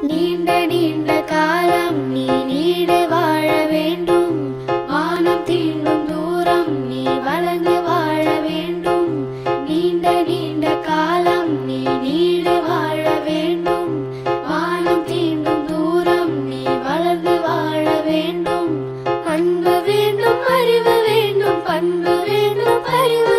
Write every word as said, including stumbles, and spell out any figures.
நீண்ட நீண்ட காலம் நீ நீடு வாழ வேண்டும். வானம் தீண்டும் தூரம் நீ வளர்ந்து வாழ வேண்டும். நீண்ட நீண்ட காலம் நீ நீடு வாழ வேண்டும். வானம் தீண்டும் தூரம் நீ வளர்ந்து வாழ வேண்டும். அன்பு வேண்டும், அறிவு வேண்டும், பண்பு வேண்டும், அறிவு